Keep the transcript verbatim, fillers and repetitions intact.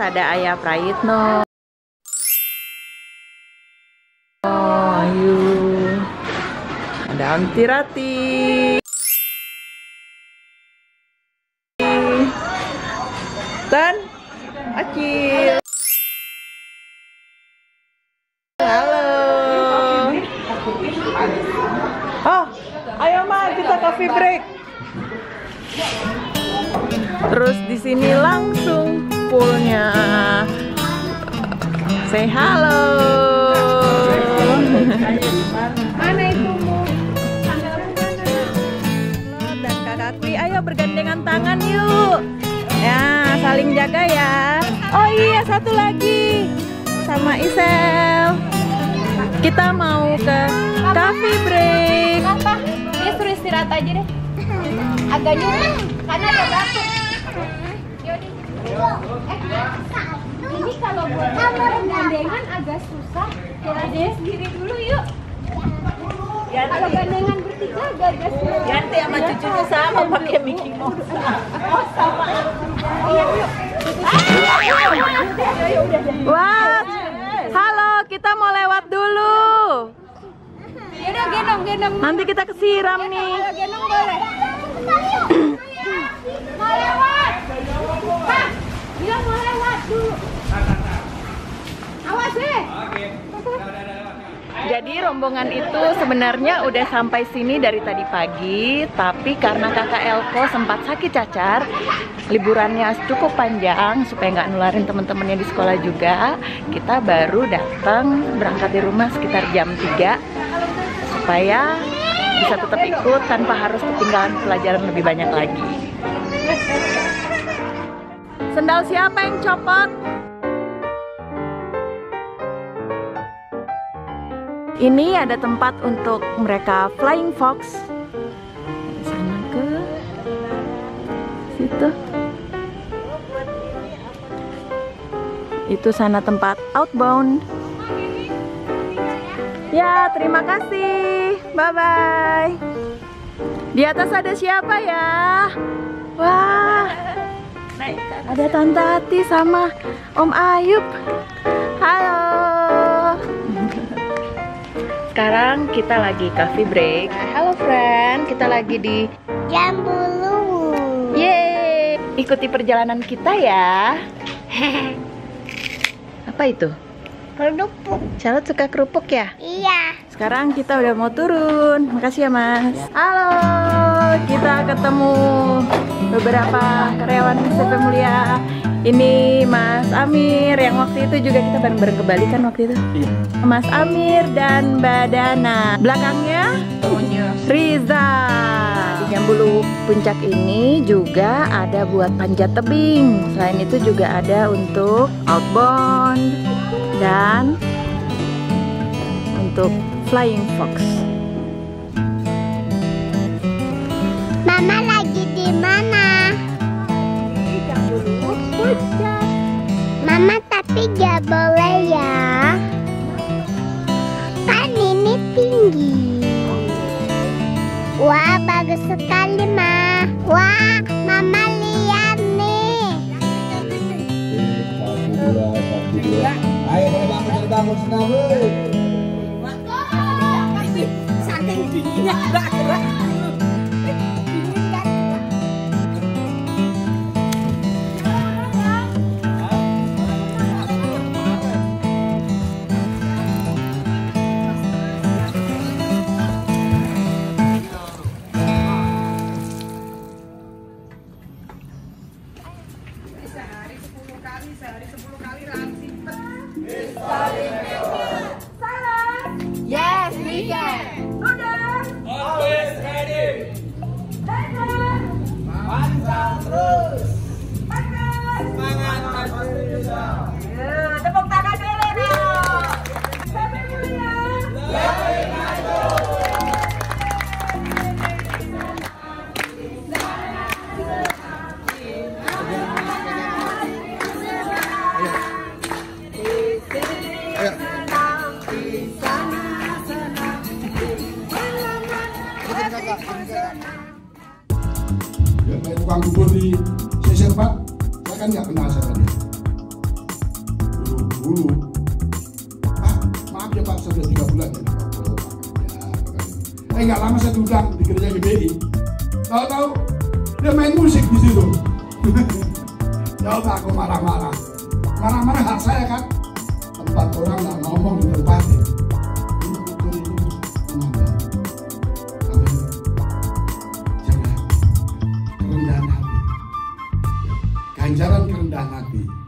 ada Ayah Prayitno. Oh, ayo. Ada Anti Rati. Dan Acil. Halo. Oh, ayo Ma, kita coffee break. Terus di sini langsung poolnya. Say halo. Mana ibumu? Dan Kakak Kwi, ayo bergandengan tangan yuk. Ya, saling jaga ya. Oh iya, satu lagi sama Isel. Kita mau ke coffee break. Kenapa? Dia suruh istirahat aja deh. Agak nyuruh karena ada batuk. Yaudah. Eh, ini kalau buat gandengan agak susah. Kita aja sendiri dulu yuk. Kalau gandengan bertiga agak susah. Yanti sama cucunya sama pakai Mickey Mouse. Oh sama. Iya yuk. Wah, halo, kita mau lewat dulu. Yaudah gendong gendong. Nanti kita kesiram nih. Ayo gendong boleh. Mau lewat. Pak, bilang mau lewat dulu. Awas deh. Jadi rombongan itu sebenarnya udah sampai sini dari tadi pagi, tapi karena Kakak Elko sempat sakit cacar, liburannya cukup panjang supaya nggak nularin teman-temannya di sekolah juga, kita baru datang berangkat di rumah sekitar jam tiga supaya bisa tetap ikut tanpa harus ketinggalan pelajaran lebih banyak lagi. Sendal siapa yang copot? Ini ada tempat untuk mereka flying fox. Sana ke situ. Itu sana tempat outbound. Ya, terima kasih. Bye bye. Di atas ada siapa ya? Wah, ada Tante Ati sama Om Ayub. Halo. Sekarang kita lagi coffee break. Halo friend, kita lagi di Jambulu. Yeay, ikuti perjalanan kita ya. Apa itu? Kerupuk. Charlotte suka kerupuk ya? Iya. Sekarang kita udah mau turun. Makasih ya Mas. Halo, kita ketemu beberapa karyawan S P Mulia. Ini Mas Amir yang waktu itu juga kita bareng-bareng ke Bali kan waktu itu. Iya. Mas Amir dan Mbak Dana. Belakangnya Riza. Di Jambulu Puncak ini juga ada buat panjat tebing. Selain itu juga ada untuk outbound dan untuk flying fox. Mama lagi di mana? Di Jambulu Puncak. Mama tapi gak boleh ya. Kan ini tinggi. Wah bagus sekali Ma. Wah Mama lihat nih. Ayo bangun, jadi bangun senang. Saking dinginnya gak gerak. Yes, we can. Always ready. Pantang terus. Semangat Mas Indonesia. Tepuk tangan dulu dong. Sampai mulia. Lebih maju. Ya, kayak tukang bubur di Sesir Pak, saya kan nggak kenal sama dia. dulu. Ah, maaf ya Pak, sudah tiga bulan ya. Eh nggak lama saya diundang di gereja G B I. Tahu-tahu dia main musik di situ. Coba aku marah-marah. Marah-marah hak saya kan. Tempat orang nggak ngomong di tempat ini. Ini betul itu menambah. Amin. Jaga kerendahan hati. Ganjaran kerendahan hati.